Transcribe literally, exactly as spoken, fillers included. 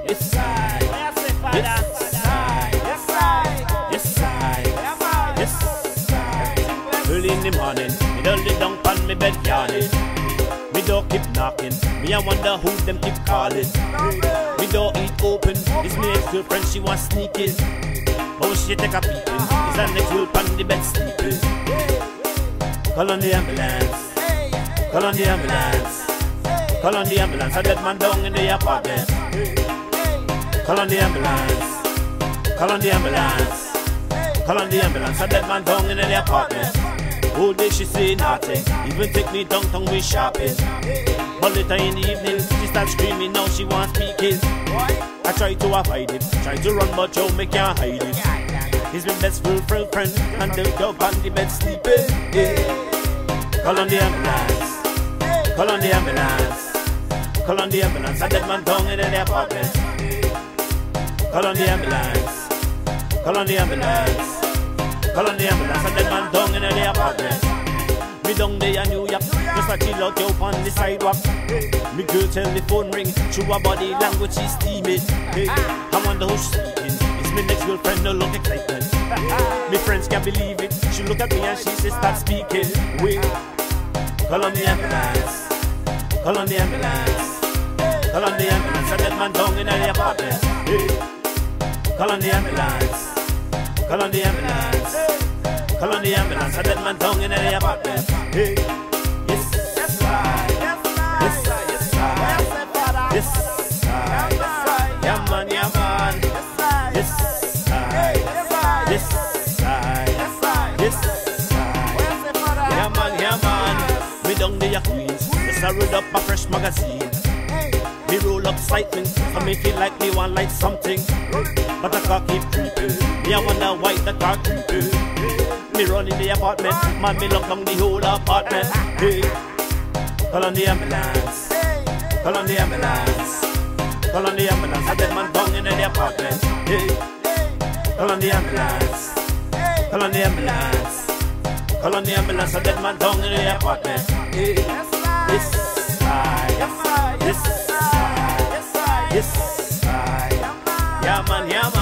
Yes, I. Yes, I. Yes, I. Yes, I. Yes, I. Early in the morning, me don't lay down on me bed yawning. Me door keep knocking. Me I wonder who them keep calling. Me door eat open. It's me ex-girlfriend, she was sneaking. Oh, she take a peeping. It's her next girl on the bed sleeping. Call on the ambulance. Call on the ambulance. Call on the ambulance. A dead man down in the apartment. Call on the ambulance. Call on the ambulance. Call on the ambulance. A dead man down in the apartment. All day she say nothing. Even take me downtown we shopping. But later in the evening she start screaming. Now she wants speaking. I try to avoid it. Try to run but Joe me can't hide it. He's my best girlfriend friend. And the dog on the bed sleeping. Yeah. Call on the ambulance. Call on the ambulance. Call on the ambulance. A dead man down in the apartment. Call on the ambulance. Call on the ambulance. Call on the ambulance. A dead man down in the apartment. Me down there in New York, just a chill out yo on the sidewalk. Me girl tell the phone ring, through her body language she's steaming. Hey, I wonder who's speaking. It's my next girlfriend, no look excitement. Me friends can't believe it. She look at me and she says start speaking. Wait, call on the ambulance. Call on the ambulance. Call on the ambulance. A dead man down in the apartment. Hey, call on the ambulance. Call on the ambulance. Call on the ambulance. A dead man down in the apartment. Hey, yes, yes, I. Yes, I. Yes, I. Yes, I. Yeah, man, yeah, man. Yes, I. Yes, I. Yes, I. Yeah, man, yeah, man. Me down there, Queens. Just I roll up a fresh magazine. Me roll up slightly, so me feel like me want light something. But the car keep creeping. Me I wonder why the car creeping. Me run in the apartment, man me lock down the whole apartment. Hey, call on the ambulance. Call on the ambulance. Call on the ambulance. A dead man down in the apartment. Hey, call on the ambulance. Call on the ambulance. Call on the ambulance. A dead man down in the apartment. Hey, yes, I. Yes, I. Yes, I. Yes, I. Yeah, man, yeah, man.